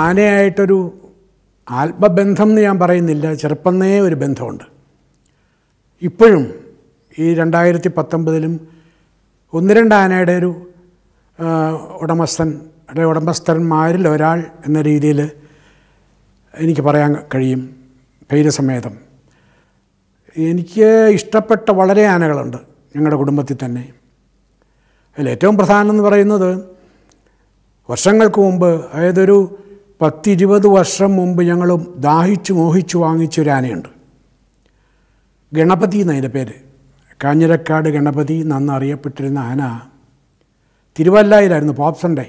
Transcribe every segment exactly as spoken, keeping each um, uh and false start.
ആനയായിട്ടൊരു ആത്മബന്ധം എന്ന് ഞാൻ പറയുന്നില്ല, ചെറുപ്പന്നേ ഒരു ബന്ധമുണ്ട്. ഇപ്പോഴും ഈ രണ്ടായിരത്തി പത്തൊമ്പതിലും ഒന്ന് രണ്ട് ആനയുടെ ഒരു ഉടമസ്ഥൻ അല്ലെ ഉടമസ്ഥന്മാരിൽ ഒരാൾ എന്ന രീതിയിൽ എനിക്ക് പറയാൻ കഴിയും. ധൈര്യസമേതം എനിക്ക് ഇഷ്ടപ്പെട്ട വളരെ ആനകളുണ്ട് ഞങ്ങളുടെ കുടുംബത്തിൽ തന്നെ. അതിൽ ഏറ്റവും പ്രധാനം എന്ന് പറയുന്നത് വർഷങ്ങൾക്ക് മുമ്പ്, അതായത് ഒരു പത്തിരുപത് വർഷം മുമ്പ് ഞങ്ങൾ ദാഹിച്ചു മോഹിച്ചു വാങ്ങിച്ചൊരു ആനയുണ്ട്. ഗണപതി എന്നതിൻ്റെ പേര്. കാഞ്ഞിരക്കാട് ഗണപതി നന്ന് അറിയപ്പെട്ടിരുന്ന ആന തിരുവല്ലയിലായിരുന്നു, പോപ്സൻ്റെ.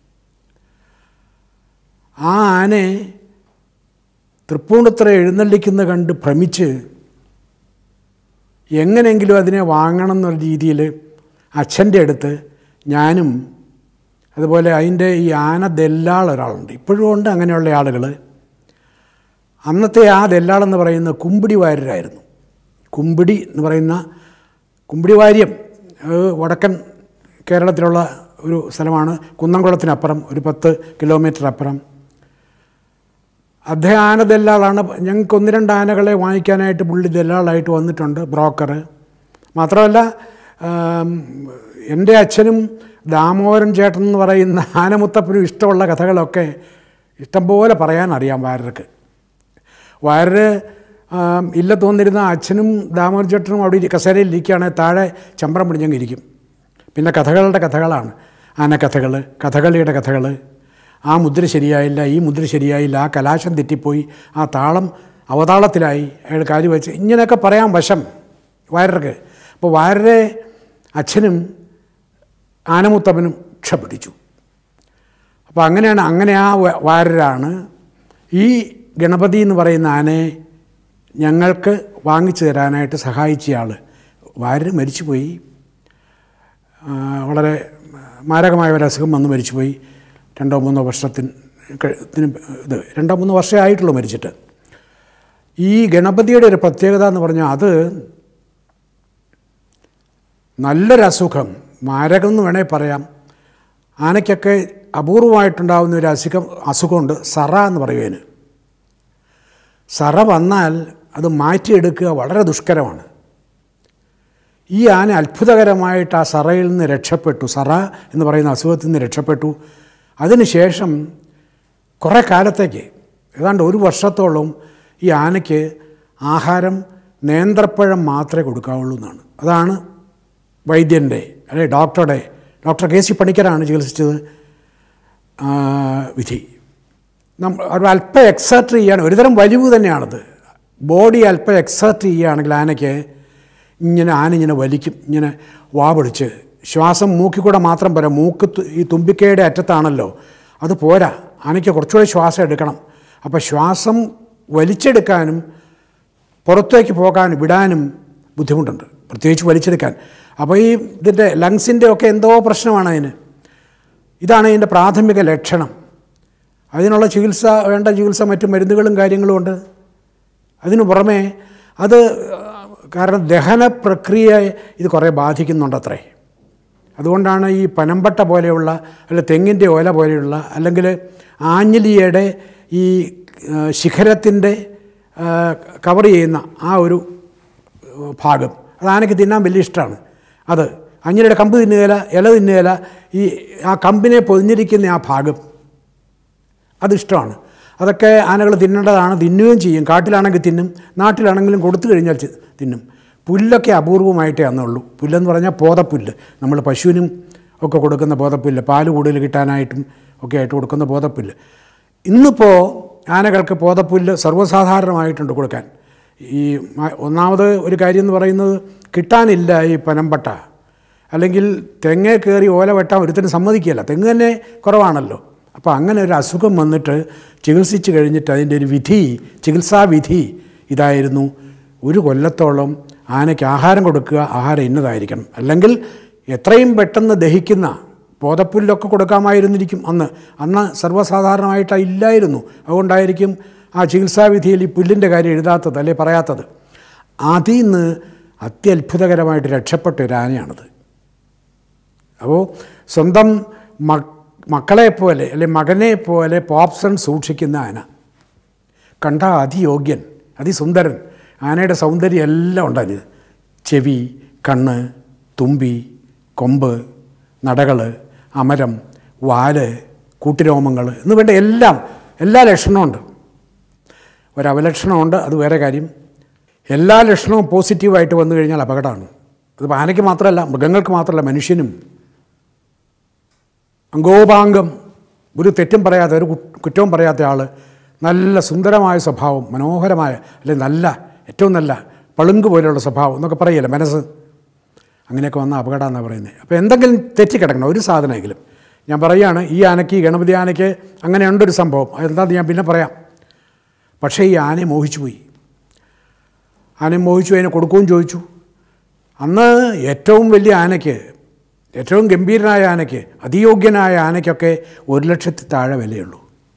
ആ ആനയെ തൃപ്പൂണിത്തുറ എഴുന്നള്ളിക്കുന്ന കണ്ട് ഭ്രമിച്ച് എങ്ങനെയെങ്കിലും അതിനെ വാങ്ങണം എന്നുള്ള രീതിയിൽ അച്ഛൻ്റെ അടുത്ത് ഞാനും അതുപോലെ അതിൻ്റെ ഈ ആന ദല്ലാൾ ഒരാളുണ്ട്, ഇപ്പോഴും ഉണ്ട് അങ്ങനെയുള്ള ആളുകൾ. അന്നത്തെ ആ ദല്ലാളെന്ന് പറയുന്ന കുമ്പിടി വാര്യരായിരുന്നു. കുമ്പിടി എന്ന് പറയുന്ന കുമ്പിടി വാര്യം വടക്കൻ കേരളത്തിലുള്ള ഒരു സ്ഥലമാണ്, കുന്നംകുളത്തിനപ്പുറം ഒരു പത്ത് കിലോമീറ്റർ അപ്പുറം. അദ്ദേഹം ആന ദല്ലാളാണ്. ഞങ്ങൾക്ക് ഒന്ന് രണ്ട് ആനകളെ വാങ്ങിക്കാനായിട്ട് പുള്ളി ദല്ലാളായിട്ട് വന്നിട്ടുണ്ട്, ബ്രോക്കർ. മാത്രമല്ല എൻ്റെ അച്ഛനും ദാമോദരൻ ചേട്ടൻ എന്ന് പറയുന്ന ആനമുത്തപ്പനും ഇഷ്ടമുള്ള കഥകളൊക്കെ ഇഷ്ടംപോലെ പറയാൻ അറിയാം വാര്യർക്ക്. വാര്യർ ഇല്ലത്ത് വന്നിരുന്ന അച്ഛനും ദാമോദരൻ ചേട്ടനും അവിടെ കസേരയിൽ ഇരിക്കുകയാണെങ്കിൽ താഴെ ചമ്പ്രം പിടിഞ്ഞങ്ങ് ഇരിക്കും. പിന്നെ കഥകളുടെ കഥകളാണ്, ആനക്കഥകൾ, കഥകളിയുടെ കഥകൾ. ആ മുദ്ര ശരിയായില്ല, ഈ മുദ്ര ശരിയായില്ല, ആ കലാശം തെറ്റിപ്പോയി, ആ താളം അവതാളത്തിലായി, അയാൾ കാര്യം വെച്ച് ഇങ്ങനെയൊക്കെ പറയാൻ വശം വാര്യർക്ക്. അപ്പോൾ വാര്യരെ അച്ഛനും ആനമുത്തപ്പനും ക്ഷപിടിച്ചു. അപ്പോൾ അങ്ങനെയാണ് അങ്ങനെ ആ വാര്യരാണ് ഈ ഗണപതി എന്ന് പറയുന്ന ആനയെ ഞങ്ങൾക്ക് വാങ്ങിച്ചു തരാനായിട്ട് സഹായിച്ചയാൾ. വാര്യർ മരിച്ചുപോയി, വളരെ മാരകമായ ഒരു അസുഖം വന്ന് മരിച്ചുപോയി. രണ്ടോ മൂന്നോ വർഷത്തിന് ഇത് രണ്ടോ മൂന്നോ വർഷമേ ആയിട്ടുള്ളൂ മരിച്ചിട്ട്. ഈ ഗണപതിയുടെ ഒരു പ്രത്യേകത എന്ന് പറഞ്ഞാൽ അത് നല്ലൊരസുഖം, മാരകം എന്ന് വേണേൽ പറയാം. ആനയ്ക്കൊക്കെ അപൂർവമായിട്ടുണ്ടാകുന്ന ഒരു അസുഖം അസുഖമുണ്ട്, സറ എന്ന് പറയുന്നതിന്. സറ വന്നാൽ അത് മാറ്റിയെടുക്കുക വളരെ ദുഷ്കരമാണ്. ഈ ആന അത്ഭുതകരമായിട്ട് ആ സറയിൽ നിന്ന് രക്ഷപ്പെട്ടു, സറ എന്ന് പറയുന്ന അസുഖത്തിൽ നിന്ന് രക്ഷപ്പെട്ടു. അതിനുശേഷം കുറേ കാലത്തേക്ക്, ഏതാണ്ട് ഒരു വർഷത്തോളം ഈ ആനയ്ക്ക് ആഹാരം നേന്ത്രപ്പഴം മാത്രമേ കൊടുക്കാവുള്ളൂ എന്നാണ്. അതാണ് വൈദ്യൻ്റെ അല്ലെ ഡോക്ടറുടെ ഡോക്ടർ കെ സി പണിക്കരാണ് ചികിത്സിച്ചത് വിധി. നമ്മൾ ഒരു അല്പം എക്സർട്ട് ചെയ്യുകയാണ്, ഒരുതരം വലിവ് തന്നെയാണത്. ബോഡി അല്പം എക്സർട്ട് ചെയ്യുകയാണെങ്കിൽ ആനയ്ക്ക് ഇങ്ങനെ ആന ഇങ്ങനെ വലിക്കും, ഇങ്ങനെ വാ പിടിച്ച്. ശ്വാസം മൂക്കിൽ കൂടെ മാത്രം പോരാ, മൂക്ക് ഈ തുമ്പിക്കയുടെ അറ്റത്താണല്ലോ, അത് പോരാ, ആനയ്ക്ക് കുറച്ചുകൂടി ശ്വാസം എടുക്കണം. അപ്പോൾ ശ്വാസം വലിച്ചെടുക്കാനും പുറത്തേക്ക് പോകാനും വിടാനും ബുദ്ധിമുട്ടുണ്ട്, പ്രത്യേകിച്ച് വലിച്ചെടുക്കാൻ. അപ്പോൾ ഈ ഇതിൻ്റെ ലങ്സിൻ്റെ ഒക്കെ എന്തോ പ്രശ്നമാണ് അതിന്. ഇതാണ് ഇതിൻ്റെ പ്രാഥമിക ലക്ഷണം. അതിനുള്ള ചികിത്സ, വേണ്ട ചികിത്സ, മറ്റു മരുന്നുകളും കാര്യങ്ങളും ഉണ്ട്. അതിനു പുറമേ അത് കാരണം ദഹന പ്രക്രിയയെ ഇത് കുറേ ബാധിക്കുന്നുണ്ടത്രേ. അതുകൊണ്ടാണ് ഈ പനമ്പട്ട പോലെയുള്ള അല്ലെങ്കിൽ തെങ്ങിൻ്റെ ഓല പോലെയുള്ള അല്ലെങ്കിൽ ആഞ്ഞിലിയുടെ ഈ ശിഖരത്തിൻ്റെ കവർ ചെയ്യുന്ന ആ ഒരു ഭാഗം അത് ആനയ്ക്ക് തിന്നാൻ വലിയ ഇഷ്ടമാണ്. അത് ആഞ്ഞിലിയുടെ കമ്പ് തിന്നുകയില്ല, ഇല തിന്നുകയില്ല, ഈ ആ കമ്പിനെ പൊതിഞ്ഞിരിക്കുന്ന ആ ഭാഗം അതിഷ്ടമാണ്. അതൊക്കെ ആനകൾ തിന്നേണ്ടതാണ്, തിന്നുകയും ചെയ്യും. കാട്ടിലാണെങ്കിൽ തിന്നും, നാട്ടിലാണെങ്കിലും കൊടുത്തു കഴിഞ്ഞാൽ തിന്നും. പുല്ലൊക്കെ അപൂർവമായിട്ടേ അന്നുള്ളൂ. പുല്ലെന്ന് പറഞ്ഞാൽ പോതപ്പുല്ല്, നമ്മൾ പശുവിനും ഒക്കെ കൊടുക്കുന്ന പോതപ്പുല്ല്, പാല് കൂടുതൽ കിട്ടാനായിട്ടും ഒക്കെ ആയിട്ട് കൊടുക്കുന്ന പോതപ്പുല്ല്. ഇന്നിപ്പോൾ ആനകൾക്ക് പോതപ്പുല്ല് സർവ്വസാധാരണമായിട്ടുണ്ട് കൊടുക്കാൻ. ഈ ഒന്നാമത് ഒരു കാര്യം എന്ന് പറയുന്നത് കിട്ടാനില്ല ഈ പനമ്പട്ട, അല്ലെങ്കിൽ തെങ്ങേ കയറി ഓല വെട്ടാൻ ഒരുത്തിനും സമ്മതിക്കുകയില്ല, തെങ്ങ് തന്നെ കുറവാണല്ലോ. അപ്പോൾ അങ്ങനെ ഒരു അസുഖം വന്നിട്ട് ചികിത്സിച്ച് കഴിഞ്ഞിട്ട് അതിൻ്റെ ഒരു വിധി, ചികിത്സാവിധി ഇതായിരുന്നു, ഒരു കൊല്ലത്തോളം ആനയ്ക്ക് ആഹാരം കൊടുക്കുക, ആഹാരം ഇന്നതായിരിക്കണം, അല്ലെങ്കിൽ എത്രയും പെട്ടെന്ന് ദഹിക്കുന്ന പോതപ്പുല്ലൊക്കെ കൊടുക്കാമായിരുന്നിരിക്കും. അന്ന് അന്ന് സർവ്വസാധാരണമായിട്ട് ഇല്ലായിരുന്നു. അതുകൊണ്ടായിരിക്കും ആ ചികിത്സാവിധിയിൽ ഈ പുല്ലിൻ്റെ കാര്യം എഴുതാത്തത് അല്ലെ പറയാത്തത്. അതിൽ നിന്ന് അത്യത്ഭുതകരമായിട്ട് രക്ഷപ്പെട്ട ഒരു ആനയാണത്. അപ്പോൾ സ്വന്തം മ മക്കളെപ്പോലെ അല്ലെ മകനെപ്പോലെ പോപ്സൺ സൂക്ഷിക്കുന്ന ആന. കണ്ട അതിയോഗ്യൻ, അതിസുന്ദരൻ. ആനയുടെ സൗന്ദര്യം എല്ലാം ഉണ്ടായത്. ചെവി, കണ്ണ്, തുമ്പി, കൊമ്പ്, നടകൾ, അമരം, വാല്, കൂട്ടുരോമങ്ങൾ എന്ന് വേണ്ട എല്ലാം എല്ലാ ലക്ഷണമുണ്ട്. ഒരവലക്ഷണമുണ്ട്, അത് വേറെ കാര്യം. എല്ലാ ലക്ഷണവും പോസിറ്റീവായിട്ട് വന്നു കഴിഞ്ഞാൽ അപകടമാണ്. അതിപ്പോൾ ആനയ്ക്ക് മാത്രമല്ല, മൃഗങ്ങൾക്ക് മാത്രമല്ല, മനുഷ്യനും. അംഗോപാംഗം ഒരു തെറ്റും പറയാത്ത, ഒരു കുറ്റവും പറയാത്ത ആൾ, നല്ല സുന്ദരമായ സ്വഭാവം, മനോഹരമായ അല്ലെങ്കിൽ നല്ല ഏറ്റവും നല്ല പളുങ്ക് പോലെയുള്ള സ്വഭാവം എന്നൊക്കെ പറയല്ലേ മനസ്സ്, അങ്ങനെയൊക്കെ വന്ന അപകടം എന്നാണ് പറയുന്നത്. അപ്പോൾ എന്തെങ്കിലും തെറ്റിക്കിടക്കണം ഒരു സാധനമെങ്കിലും. ഞാൻ പറയുകയാണ്, ഈ ആനയ്ക്ക്, ഗണപതി ആനയ്ക്ക് അങ്ങനെയുണ്ടൊരു സംഭവം. അതെന്താണെന്ന് ഞാൻ പിന്നെ പറയാം. പക്ഷേ ഈ ആനയെ മോഹിച്ചു പോയി. ആനയെ മോഹിച്ചു, അതിനെ കൊടുക്കുകയും ചോദിച്ചു. അന്ന് ഏറ്റവും വലിയ ആനയ്ക്ക്, ഏറ്റവും ഗംഭീരനായ ആനയ്ക്ക്, അതിയോഗ്യനായ ആനയ്ക്കൊക്കെ ഒരു ലക്ഷത്തി താഴെ വിലയുള്ളൂ.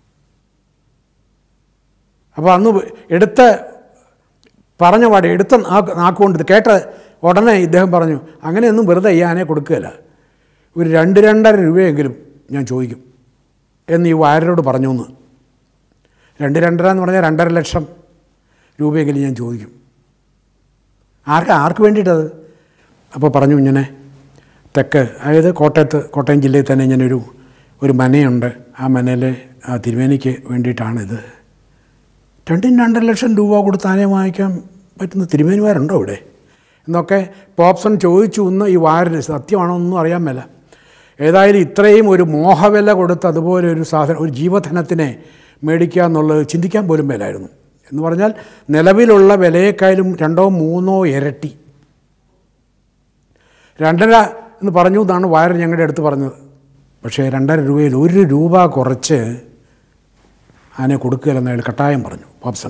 അപ്പോൾ അന്ന് എടുത്ത പറഞ്ഞ പാടെ എടുത്ത നാക്കുകൊണ്ട് കേട്ട ഉടനെ ഇദ്ദേഹം പറഞ്ഞു, അങ്ങനെയൊന്നും വെറുതെ ഈ ആനയെ കൊടുക്കുകയില്ല, ഒരു രണ്ട് രണ്ടര രൂപയെങ്കിലും ഞാൻ ചോദിക്കും എന്ന് ഈ വായരോട് പറഞ്ഞു. എന്ന് രണ്ട് രണ്ടര എന്ന് പറഞ്ഞാൽ രണ്ടര ലക്ഷം രൂപയെങ്കിലും ഞാൻ ചോദിക്കും. ആർക്ക് ആർക്ക് വേണ്ടിയിട്ടത്? അപ്പോൾ പറഞ്ഞു, ഇങ്ങനെ തെക്ക്, അതായത് കോട്ടയത്ത്, കോട്ടയം ജില്ലയിൽ തന്നെ ഇങ്ങനൊരു ഒരു മനയുണ്ട്, ആ മനയിലെ ആ തിരുമേനിക്ക് വേണ്ടിയിട്ടാണിത്. രണ്ടിന് രണ്ടര ലക്ഷം രൂപ കൊടുത്ത് ആനയെ വാങ്ങിക്കാൻ പറ്റുന്ന തിരുമേനിമാരുണ്ടോ ഇവിടെ എന്നൊക്കെ പോപ്സൺ ചോദിച്ചു. എന്ന് ഈ വാരന് സത്യമാണോ ഒന്നും അറിയാൻ മേല. ഏതായാലും ഇത്രയും ഒരു മോഹവില കൊടുത്ത് അതുപോലെ ഒരു സാധനം, ഒരു ജീവധനത്തിനെ മേടിക്കുക എന്നുള്ളത് ചിന്തിക്കാൻ പോലും മേലായിരുന്നു. എന്ന് പറഞ്ഞാൽ നിലവിലുള്ള വിലയേക്കാളും രണ്ടോ മൂന്നോ ഇരട്ടി. രണ്ടര എന്ന് പറഞ്ഞു എന്നാണ് വായർ ഞങ്ങളുടെ അടുത്ത് പറഞ്ഞത്. പക്ഷേ രണ്ടര രൂപയിൽ ഒരു രൂപ കുറച്ച് ആനയെ കൊടുക്കുകയില്ലെന്ന് അയാൾ കട്ടായം പറഞ്ഞു പോപ്സൺ.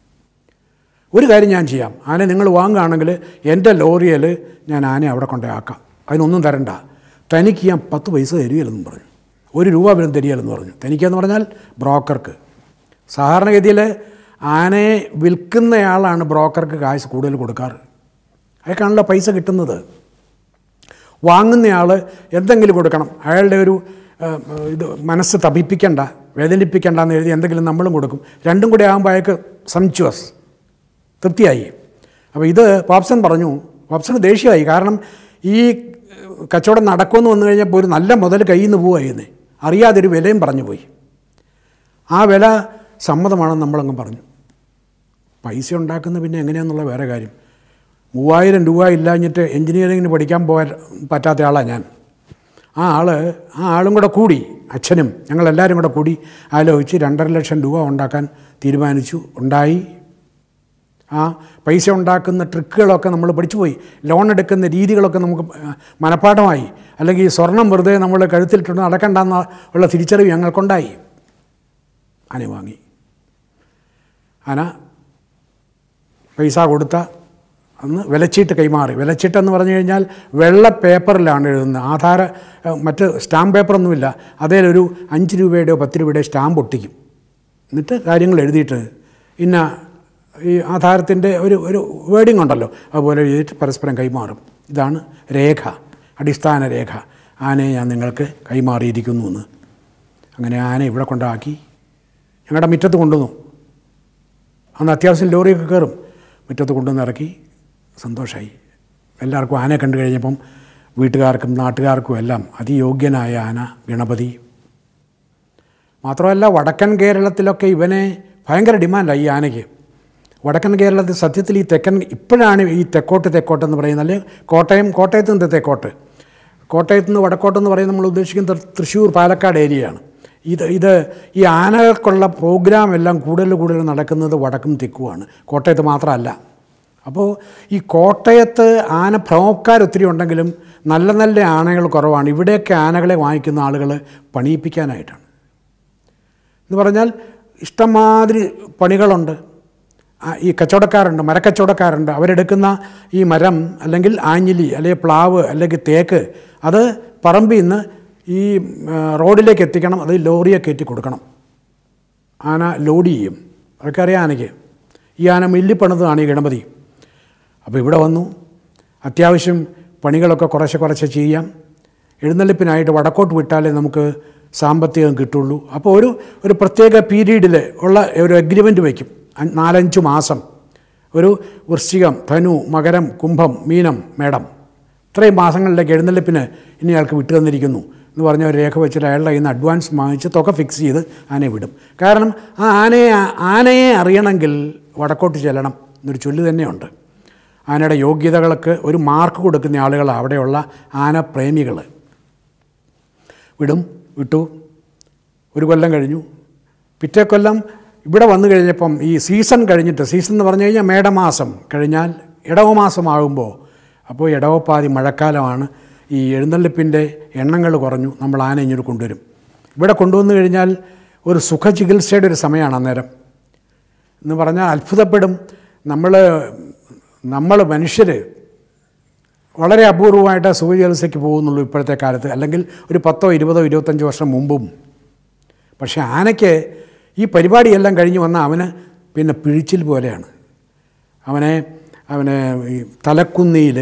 ഒരു കാര്യം ഞാൻ ചെയ്യാം, ആനയെ നിങ്ങൾ വാങ്ങുകയാണെങ്കിൽ എൻ്റെ ലോറിയിൽ ഞാൻ ആനയെ അവിടെ കൊണ്ടുപോയി ആക്കാം, അതിനൊന്നും തരണ്ട, തനിക്ക് ഞാൻ പത്ത് പൈസ തരികയില്ലെന്നും പറഞ്ഞു. ഒരു രൂപ പോലും തരികയില്ലെന്ന് പറഞ്ഞു. തനിക്കെന്ന് പറഞ്ഞാൽ ബ്രോക്കർക്ക്. സാധാരണഗതിയിൽ ആനയെ വിൽക്കുന്നയാളാണ് ബ്രോക്കർക്ക് കാശ് കൂടുതൽ കൊടുക്കാറ്. അയാൾക്കാണല്ലോ പൈസ കിട്ടുന്നത്. വാങ്ങുന്നയാൾ എന്തെങ്കിലും കൊടുക്കണം. അയാളുടെ ഒരു ഇത് മനസ്സ് തപിപ്പിക്കണ്ട, വേദനിപ്പിക്കണ്ട എന്ന് എഴുതി എന്തെങ്കിലും നമ്മളും കൊടുക്കും. രണ്ടും കൂടെ ആകുമ്പോൾ അയാൾക്ക് സംച്വസ്, തൃപ്തിയായി. അപ്പോൾ ഇത് പോപ്സൺ പറഞ്ഞു. പോപ്സൺ ദേഷ്യമായി. കാരണം ഈ കച്ചവടം നടക്കുമെന്ന് വന്നു കഴിഞ്ഞപ്പോൾ ഒരു നല്ല മുതൽ കയ്യിൽ നിന്ന് പോവുകയായിരുന്നേ, അറിയാതൊരു വിലയും പറഞ്ഞു പോയി. ആ വില സമ്മതമാണെന്ന് നമ്മളങ്ങ് പറഞ്ഞു. പൈസ ഉണ്ടാക്കുന്ന പിന്നെ എങ്ങനെയാണെന്നുള്ള വേറെ കാര്യം. മൂവായിരം രൂപ ഇല്ലാഞ്ഞിട്ട് എൻജിനീയറിങ്ങിന് പഠിക്കാൻ പോകാൻ പറ്റാത്ത ആളാണ് ഞാൻ. ആ ആൾ ആ ആളും കൂടെ കൂടി, അച്ഛനും ഞങ്ങളെല്ലാവരും കൂടെ കൂടി ആലോചിച്ച് രണ്ടര ലക്ഷം രൂപ ഉണ്ടാക്കാൻ തീരുമാനിച്ചു. ഉണ്ടായി. ആ പൈസ ഉണ്ടാക്കുന്ന ട്രിക്കുകളൊക്കെ നമ്മൾ പഠിച്ചു പോയി. ലോൺ എടുക്കുന്ന രീതികളൊക്കെ നമുക്ക് മനഃപ്പാഠമായി. അല്ലെങ്കിൽ സ്വർണം വെറുതെ നമ്മൾ കഴുത്തിലിട്ടുണ്ട് നടക്കണ്ടെന്ന ഉള്ള തിരിച്ചറിവ് ഞങ്ങൾക്കുണ്ടായി. ആന വാങ്ങി. ആന പൈസ കൊടുത്ത അന്ന് വിലച്ചീട്ട് കൈമാറി. വിലച്ചീട്ടെന്ന് പറഞ്ഞു കഴിഞ്ഞാൽ വെള്ള പേപ്പറിലാണ് എഴുതുന്നത്. ആധാര മറ്റ് സ്റ്റാമ്പ് പേപ്പറൊന്നുമില്ല. അതിലൊരു അഞ്ച് രൂപയുടെയോ പത്ത് രൂപയുടെയോ സ്റ്റാമ്പ് ഒട്ടിക്കും. എന്നിട്ട് കാര്യങ്ങൾ എഴുതിയിട്ട് ഇന്ന ഈ ആധാരത്തിൻ്റെ ഒരു ഒരു വേർഡിങ് ഉണ്ടല്ലോ, അതുപോലെ എഴുതിയിട്ട് പരസ്പരം കൈമാറും. ഇതാണ് രേഖ, അടിസ്ഥാന രേഖ. ആനയെ ഞാൻ നിങ്ങൾക്ക് കൈമാറിയിരിക്കുന്നു എന്ന്. അങ്ങനെ ആന ഇവിടെ കൊണ്ടാക്കി ഞങ്ങളുടെ മുറ്റത്ത് കൊണ്ടുവന്നു. അന്ന് അത്യാവശ്യം ലോറിയൊക്കെ കയറും. മുറ്റത്ത് കൊണ്ടുവന്ന് ഇറക്കി. സന്തോഷമായി എല്ലാവർക്കും. ആനയെ കണ്ടു കഴിഞ്ഞപ്പം വീട്ടുകാർക്കും നാട്ടുകാർക്കും എല്ലാം അതിയോഗ്യനായ ആന ഗണപതി. മാത്രമല്ല വടക്കൻ കേരളത്തിലൊക്കെ ഇവനെ ഭയങ്കര ഡിമാൻഡാണ് ഈ ആനയ്ക്ക്. വടക്കൻ കേരളത്തിൽ സത്യത്തിൽ ഈ തെക്കൻ ഇപ്പോഴാണ് ഈ തെക്കോട്ട് തെക്കോട്ടെന്ന് പറയുന്നത്. അല്ലെങ്കിൽ കോട്ടയം, കോട്ടയത്ത് നിന്ന് തെക്കോട്ട്, കോട്ടയത്ത് നിന്ന് വടക്കോട്ടെന്ന് പറയുന്നത് നമ്മൾ ഉദ്ദേശിക്കുന്നത് തൃശ്ശൂർ പാലക്കാട് ഏരിയയാണ്. ഇത് ഇത് ഈ ആനകൾക്കുള്ള പ്രോഗ്രാം എല്ലാം കൂടുതൽ കൂടുതൽ നടക്കുന്നത് വടക്കും തെക്കുമാണ്, കോട്ടയത്ത് മാത്രമല്ല. അപ്പോൾ ഈ കോട്ടയത്ത് ആന ഭ്രമക്കാർ ഒത്തിരി ഉണ്ടെങ്കിലും നല്ല നല്ല ആനകൾ കുറവാണ്. ഇവിടെയൊക്കെ ആനകളെ വാങ്ങിക്കുന്ന ആളുകൾ പണിയിപ്പിക്കാനായിട്ടാണ്. എന്ന് പറഞ്ഞാൽ ഇഷ്ടംമാതിരി പണികളുണ്ട്. ഈ കച്ചവടക്കാരുണ്ട്, മരക്കച്ചവടക്കാരുണ്ട്. അവരെടുക്കുന്ന ഈ മരം അല്ലെങ്കിൽ ആഞ്ഞിലി അല്ലെങ്കിൽ പ്ലാവ് അല്ലെങ്കിൽ തേക്ക് അത് പറമ്പിൽ നിന്ന് ഈ റോഡിലേക്ക് എത്തിക്കണം. അത് ലോറിയെ കയറ്റി കൊടുക്കണം. ആന ലോഡ് ചെയ്യും. അതൊക്കെ അറിയാം ആനയ്ക്ക്. ഈ ആന മില്ലിപ്പണിതാണ് ഈ ഗണപതി. അപ്പോൾ ഇവിടെ വന്നു. അത്യാവശ്യം പണികളൊക്കെ കുറച്ച് കുറച്ച് ചെയ്യാം. എഴുന്നള്ളിപ്പിനായിട്ട് വടക്കോട്ട് വിട്ടാലേ നമുക്ക് സാമ്പത്തികം കിട്ടുള്ളൂ. അപ്പോൾ ഒരു ഒരു പ്രത്യേക പീരീഡിൽ ഉള്ള ഒരു അഗ്രിമെൻ്റ് വയ്ക്കും. നാലഞ്ച് മാസം ഒരു വൃശ്ചികം, ധനു, മകരം, കുംഭം, മീനം, മേടം ഇത്രയും മാസങ്ങളിലേക്ക് എഴുന്നള്ളിപ്പിന് ഇനി അയാൾക്ക് വിട്ടു തന്നിരിക്കുന്നു എന്ന് പറഞ്ഞ ഒരു രേഖ വെച്ചിട്ട് അയാളുടെ കയ്യിൽ നിന്ന് അഡ്വാൻസ് വാങ്ങിച്ച് തുക ഫിക്സ് ചെയ്ത് ആനയെ വിടും. കാരണം ആ ആനയെ ആനയെ അറിയണമെങ്കിൽ വടക്കോട്ട് ചെല്ലണം എന്നൊരു ചൊല്ല് തന്നെയുണ്ട്. ആനയുടെ യോഗ്യതകൾക്ക് ഒരു മാർക്ക് കൊടുക്കുന്ന ആളുകളാണ് അവിടെയുള്ള ആനപ്രേമികൾ. വിടും വിട്ടു ഒരു കൊല്ലം കഴിഞ്ഞു. പിറ്റേ കൊല്ലം ഇവിടെ വന്നു കഴിഞ്ഞപ്പം ഈ സീസൺ കഴിഞ്ഞിട്ട്, സീസൺ എന്ന് പറഞ്ഞു കഴിഞ്ഞാൽ മേടമാസം കഴിഞ്ഞാൽ ഇടവമാസമാകുമ്പോൾ, അപ്പോൾ ഇടവപ്പാതി മഴക്കാലമാണ്, ഈ എഴുന്നള്ളിപ്പിൻ്റെ എണ്ണങ്ങൾ കുറഞ്ഞു, നമ്മൾ ആന ഇങ്ങോട്ട് കൊണ്ടുവരും. ഇവിടെ കൊണ്ടുവന്നു കഴിഞ്ഞാൽ ഒരു സുഖചികിത്സയുടെ ഒരു സമയമാണ് അന്നേരം എന്ന് പറഞ്ഞാൽ അത്ഭുതപ്പെടും. നമ്മൾ നമ്മൾ മനുഷ്യർ വളരെ അപൂർവമായിട്ട് സുഖചികിത്സയ്ക്ക് പോകുന്നുള്ളൂ ഇപ്പോഴത്തെ കാലത്ത്, അല്ലെങ്കിൽ ഒരു പത്തോ ഇരുപതോ ഇരുപത്തഞ്ചോ വർഷം മുമ്പും. പക്ഷേ ആനയ്ക്ക് ഈ പരിപാടിയെല്ലാം കഴിഞ്ഞ് വന്ന അവന് പിന്നെ പിഴിച്ചിൽ പോലെയാണ്. അവനെ അവനെ ഈ തലക്കുന്നിയിൽ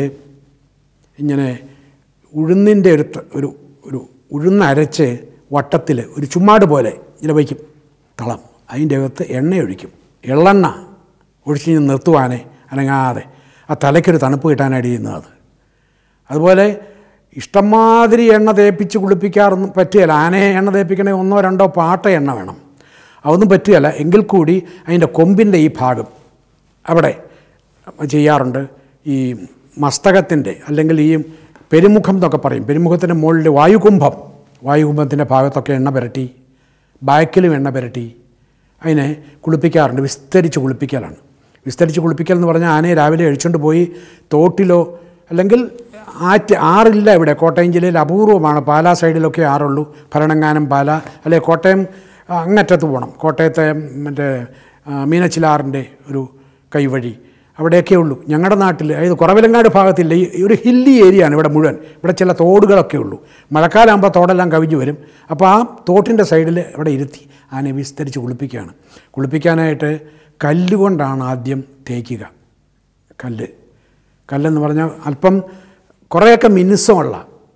ഇങ്ങനെ ഉഴുന്നിൻ്റെ ഒരു ഒരു ഒരു ഉഴുന്നരച്ച് വട്ടത്തിൽ ഒരു ചുമ്മാട് പോലെ ഇങ്ങനെ വയ്ക്കും തളം. അതിൻ്റെ അകത്ത് എണ്ണയൊഴിക്കും, എള്ളെണ്ണ ഒഴിച്ച് നിർത്തുവാനെ അനങ്ങാതെ. ആ തലയ്ക്കൊരു തണുപ്പ് കിട്ടാനായിട്ട് ചെയ്യുന്നത് അത്. അതുപോലെ ഇഷ്ടംമാതിരി എണ്ണ തേപ്പിച്ച് കുളിപ്പിക്കാറൊന്നും പറ്റുകയില്ല. ആനയെ എണ്ണ തേപ്പിക്കണമെങ്കിൽ ഒന്നോ രണ്ടോ പാട്ട എണ്ണ വേണം, അതൊന്നും പറ്റുകയില്ല. എങ്കിൽ കൂടി അതിൻ്റെ കൊമ്പിൻ്റെ ഈ ഭാഗം അവിടെ ചെയ്യാറുണ്ട്. ഈ മസ്തകത്തിൻ്റെ അല്ലെങ്കിൽ ഈ പെരുമുഖം എന്നൊക്കെ പറയും, പെരുമുഖത്തിൻ്റെ മുകളിൽ വായുകുംഭം, വായുകുംഭത്തിൻ്റെ ഭാഗത്തൊക്കെ എണ്ണ പുരട്ടി, ബാക്കിലും എണ്ണ പുരട്ടി അതിനെ കുളിപ്പിക്കാറുണ്ട്. വിസ്തരിച്ച് കുളിപ്പിക്കലാണ്. വിസ്തരിച്ച് കുളിപ്പിക്കൽ എന്ന് പറഞ്ഞാൽ ആനയെ രാവിലെ അഴിച്ചുകൊണ്ട് പോയി തോട്ടിലോ, അല്ലെങ്കിൽ ആറ്റ് ആറില്ല ഇവിടെ കോട്ടയം ജില്ലയിൽ അപൂർവമാണ്, പാലാ സൈഡിലൊക്കെ ആറുള്ളൂ, ഭരണങ്ങാനം പാല, അല്ലെങ്കിൽ കോട്ടയം അങ്ങറ്റത്ത് പോകണം, കോട്ടയത്തെ മറ്റേ മീനച്ചിലാറിൻ്റെ ഒരു കൈവഴി അവിടെയൊക്കെ ഉള്ളൂ. ഞങ്ങളുടെ നാട്ടിൽ, അതായത് കുറവിലങ്ങാട് ഭാഗത്തില്ല, ഈ ഒരു ഹില്ലി ഏരിയയാണ് ഇവിടെ മുഴുവൻ. ഇവിടെ ചില തോടുകളൊക്കെ ഉള്ളൂ. മഴക്കാലമാകുമ്പോൾ തോടെല്ലാം കവിഞ്ഞു വരും. അപ്പോൾ ആ തോട്ടിൻ്റെ സൈഡിൽ അവിടെ ഇരുത്തി ആനയെ വിസ്തരിച്ച് കുളിപ്പിക്കുകയാണ്. കുളിപ്പിക്കാനായിട്ട് കല്ലുകൊണ്ടാണ് ആദ്യം തേക്കുക. കല്ല് കല്ലെന്ന് പറഞ്ഞാൽ അല്പം കുറേയൊക്കെ മിനുസമുള്ള,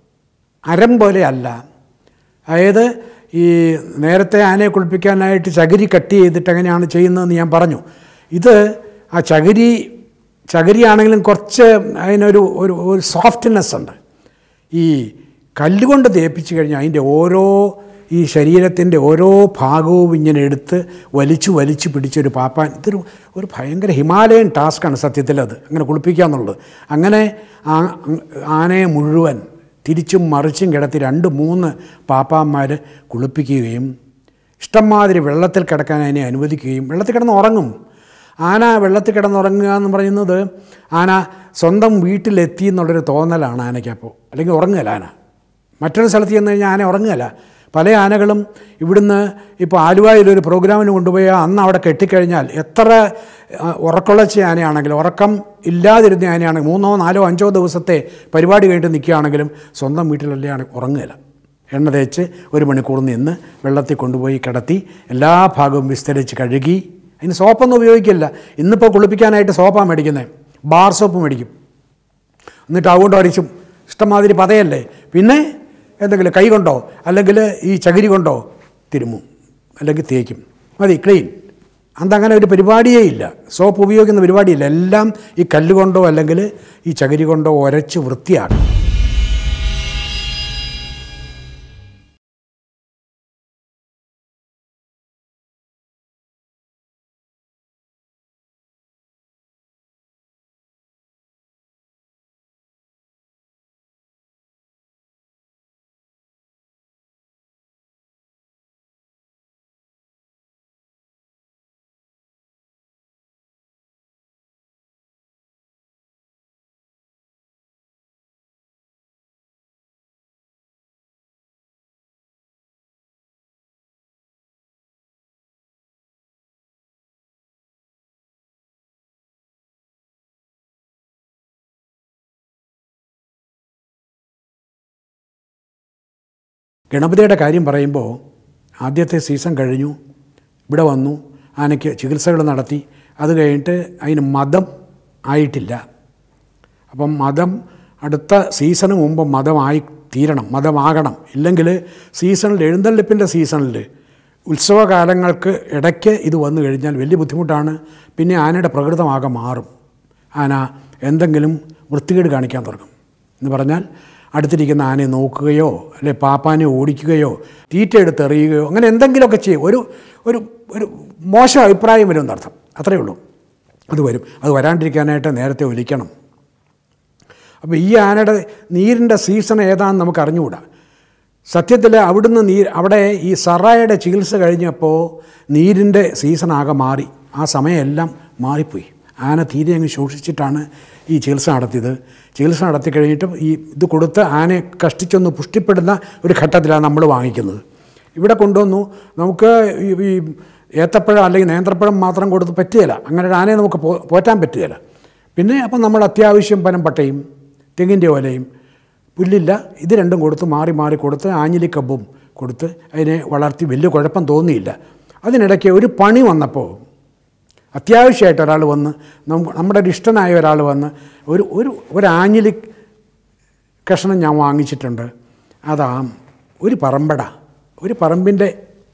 അരം പോലെ അല്ല. അതായത് ഈ നേരത്തെ ആനയെ കുളിപ്പിക്കാനായിട്ട് ചകിരി കട്ട് ചെയ്തിട്ട് എങ്ങനെയാണ് ചെയ്യുന്നതെന്ന് ഞാൻ പറഞ്ഞു. ഇത് ആ ചകിരി ചകിരിയാണെങ്കിലും കുറച്ച് അതിനൊരു ഒരു ഒരു സോഫ്റ്റ്നെസ് ഉണ്ട്. ഈ കല്ലുകൊണ്ട് തേപ്പിച്ച് കഴിഞ്ഞാൽ അതിൻ്റെ ഓരോ ഈ ശരീരത്തിൻ്റെ ഓരോ ഭാഗവും ഇങ്ങനെ എടുത്ത് വലിച്ചു വലിച്ചു പിടിച്ചൊരു പാപ്പാൻ, ഇതൊരു ഒരു ഭയങ്കര ഹിമാലയൻ ടാസ്ക്കാണ് സത്യത്തിൽ അത്, അങ്ങനെ കുളിപ്പിക്കുക എന്നുള്ളത്. അങ്ങനെ ആ ആനയെ മുഴുവൻ തിരിച്ചും മറിച്ചും കിടത്തി രണ്ട് മൂന്ന് പാപ്പാന്മാർ കുളിപ്പിക്കുകയും ഇഷ്ടംമാതിരി വെള്ളത്തിൽ കിടക്കാൻ അതിനെ അനുവദിക്കുകയും, വെള്ളത്തിൽ കിടന്ന് ഉറങ്ങും. ആന വെള്ളത്തിൽ കിടന്നുറങ്ങുക എന്ന് പറയുന്നത് ആന സ്വന്തം വീട്ടിലെത്തി എന്നുള്ളൊരു തോന്നലാണ് ആനയ്ക്കപ്പോൾ. അല്ലെങ്കിൽ ഉറങ്ങുകയല്ല ആന. മറ്റൊരു സ്ഥലത്ത് ചെന്ന് കഴിഞ്ഞാൽ ആന ഉറങ്ങുകയല്ല. പല ആനകളും ഇവിടുന്ന് ഇപ്പോൾ ആലുവയിലൊരു പ്രോഗ്രാമിന് കൊണ്ടുപോയാൽ അന്ന് അവിടെ കെട്ടിക്കഴിഞ്ഞാൽ എത്ര ഉറക്കൊള്ളച്ച ആനയാണെങ്കിലും, ഉറക്കം ഇല്ലാതിരുന്ന ആനയാണെങ്കിൽ മൂന്നോ നാലോ അഞ്ചോ ദിവസത്തെ പരിപാടി കഴിഞ്ഞിട്ട് നിൽക്കുകയാണെങ്കിലും സ്വന്തം വീട്ടിലല്ലേ ആണ് ഉറങ്ങുകയില്ല. എണ്ണ തേച്ച് ഒരു മണിക്കൂർ നിന്ന് വെള്ളത്തിൽ കൊണ്ടുപോയി കിടത്തി എല്ലാ ഭാഗവും വിസ്തരിച്ച് കഴുകി. അതിന് സോപ്പൊന്നും ഉപയോഗിക്കില്ല. ഇന്നിപ്പോൾ കുളിപ്പിക്കാനായിട്ട് സോപ്പാണ് മേടിക്കുന്നത്, ബാർ സോപ്പ് മേടിക്കും. എന്നിട്ട് അതുകൊണ്ട് അടിച്ചും ഇഷ്ടംമാതിരി പതയല്ലേ. പിന്നെ എന്തെങ്കിലും കൈ കൊണ്ടോ അല്ലെങ്കിൽ ഈ ചകിരി കൊണ്ടോ തിരുമ്മും, അല്ലെങ്കിൽ തേക്കും, മതി, ക്ലീൻ. അതങ്ങനെ ഒരു പരിപാടിയേ ഇല്ല, സോപ്പ് ഉപയോഗിക്കുന്ന പരിപാടിയില്ല. എല്ലാം ഈ കല്ലുകൊണ്ടോ അല്ലെങ്കിൽ ഈ ചകിരി കൊണ്ടോ ഉരച്ച് വൃത്തിയാക്കും. ഗണപതിയുടെ കാര്യം പറയുമ്പോൾ ആദ്യത്തെ സീസൺ കഴിഞ്ഞു, ഇവിടെ വന്നു, ആനയ്ക്ക് ചികിത്സകൾ നടത്തി. അത് കഴിഞ്ഞിട്ട് അതിന് മതം ആയിട്ടില്ല. അപ്പം മതം അടുത്ത സീസണ് മുമ്പ് മതമായി തീരണം, മതമാകണം. ഇല്ലെങ്കിൽ സീസണിൽ, എഴുന്നള്ളിപ്പിൻ്റെ സീസണിൽ, ഉത്സവകാലങ്ങൾക്ക് ഇടയ്ക്ക് ഇത് വന്നു കഴിഞ്ഞാൽ വലിയ ബുദ്ധിമുട്ടാണ്. പിന്നെ ആനയുടെ പ്രകൃതമാകെ മാറും. ആന എന്തെങ്കിലും വൃത്തികേട് കാണിക്കാൻ തുടങ്ങും. എന്ന് പറഞ്ഞാൽ അടുത്തിരിക്കുന്ന ആനയെ നോക്കുകയോ അല്ലെ പാപ്പാനെ ഓടിക്കുകയോ തീറ്റ എടുത്തെറിയുകയോ അങ്ങനെ എന്തെങ്കിലുമൊക്കെ ചെയ്യും. ഒരു ഒരു ഒരു മോശം അഭിപ്രായം വരുമെന്നർത്ഥം. അത്രയേ ഉള്ളൂ. അത് വരും. അത് വരാണ്ടിരിക്കാനായിട്ട് നേരത്തെ ഒലിക്കണം. അപ്പോൾ ഈ ആനയുടെ നീരിൻ്റെ സീസൺ ഏതാണെന്ന് നമുക്ക് അറിഞ്ഞുകൂടാ. സത്യത്തിൽ അവിടുന്ന് നീ അവിടെ ഈ സറായുടെ ചികിത്സ കഴിഞ്ഞപ്പോൾ നീരിൻ്റെ സീസണാകെ മാറി. ആ സമയമെല്ലാം മാറിപ്പോയി. ആന തീരെ അങ്ങ് ശോഷിച്ചിട്ടാണ് ഈ ചികിത്സ നടത്തിയത്. ചികിത്സ നടത്തി കഴിഞ്ഞിട്ടും ഈ ഇത് കൊടുത്ത് ആനയെ കഷ്ടിച്ചൊന്ന് പുഷ്ടിപ്പെടുന്ന ഒരു ഘട്ടത്തിലാണ് നമ്മൾ വാങ്ങിക്കുന്നത്. ഇവിടെ കൊണ്ടുവന്നു നമുക്ക് ഈ ഏത്തപ്പഴം അല്ലെങ്കിൽ നേന്ത്രപ്പഴം മാത്രം കൊടുത്ത് പറ്റുകയില്ല. അങ്ങനെ ഒരു ആനയെ നമുക്ക് പോറ്റാൻ പറ്റുകയില്ല. പിന്നെ അപ്പം നമ്മൾ അത്യാവശ്യം പനമ്പട്ടയും തെങ്ങിൻ്റെ ഓലയും പുല്ലില്ല ഇത് രണ്ടും കൊടുത്ത് മാറി മാറി കൊടുത്ത് ആഞ്ഞിലിക്കമ്പും കൊടുത്ത് അതിനെ വളർത്തി വലിയ കുഴപ്പം തോന്നിയില്ല. അതിനിടയ്ക്ക് ഒരു പണി വന്നപ്പോൾ അത്യാവശ്യമായിട്ട് ഒരാൾ വന്ന് നമ്മുടെ ഇഷ്ടനായ ഒരാൾ വന്ന് ഒരു ഒരു ഒരു ആഞ്ഞിലി കഷ്ണം ഞാൻ വാങ്ങിച്ചിട്ടുണ്ട്. അതാ ഒരു പറമ്പട ഒരു പറമ്പിൻ്റെ